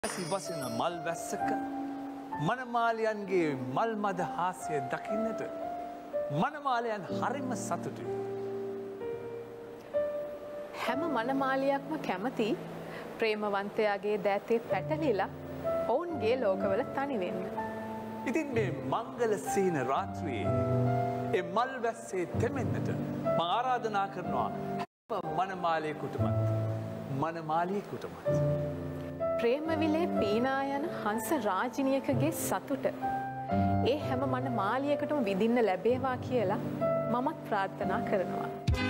වසින මල් වැස්සක මනමාලයන්ගේ මල් මද හාස්‍ය දකින්නට මනමාලයන් හරිම සතුටුයි. හැම මනමාලියක්ම කැමති ප්‍රේමවන්තයාගේ දෑතේ පැටලිලා ඔවුන්ගේ ලෝකවල තනි වෙන්න. ඉතින් මේ මංගල සීන රාත්‍රියේ ඒ මල් වැස්සේ තෙමෙන්නට මම ආරාධනා කරනවා හැම මනමාලියෙකුටමත් මනමාලියෙකුටමත් ප්‍රේමවිලේ පීනා යන හංස රාජිනියකගේ සතුට ඒ හැම මනමාලියකටම විඳින්න ලැබේවා කියලා මමත් ප්‍රාර්ථනා කරනවා.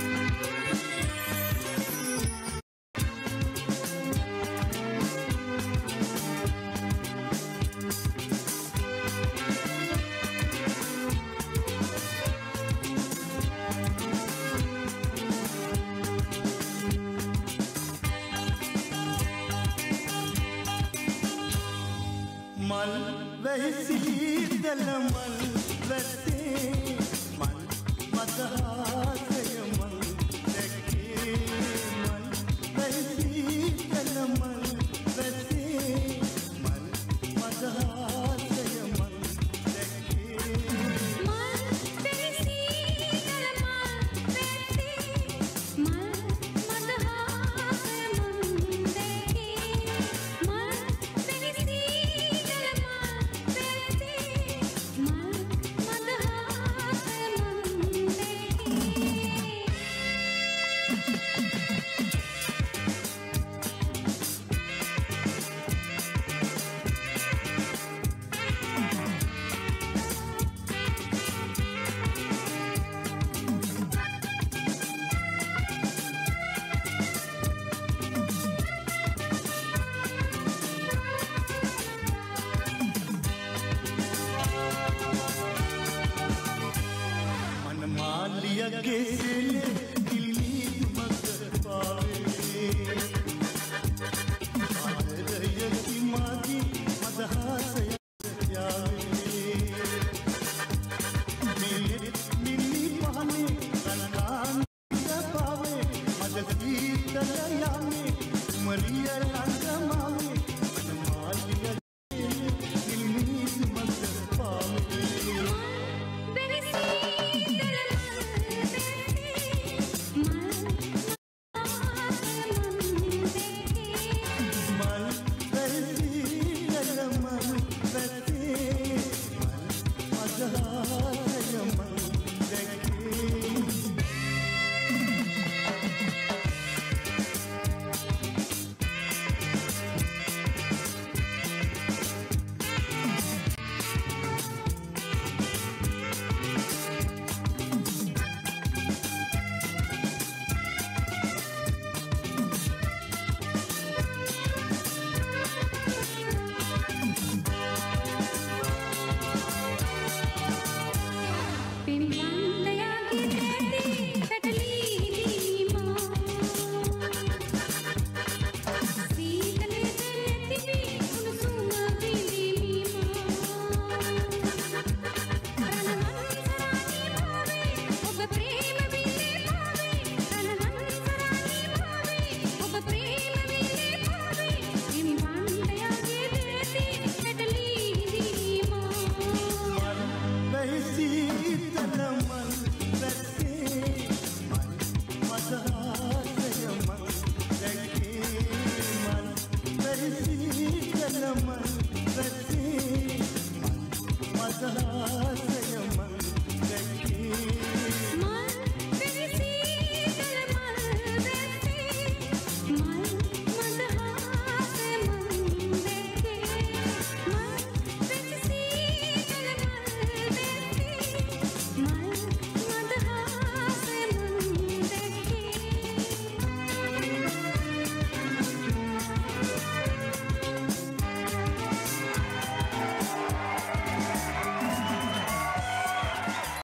मल वैसी दल मल वैसे मल मदहासय मल देखे मल वैसी दल मल वैसे मल मदहासय मल देखे मल वैसी दल मल वैसे मल मदहासय मल देखे मल वैसी गेले दिल्ली मगर पावे आदरयती मागी मदहासय त्यावे मिली पाने कनकान पावे मदसी तलयामे मरिया रंगमावे मनमालिया दिल्ली मगर पावे मदहासय मल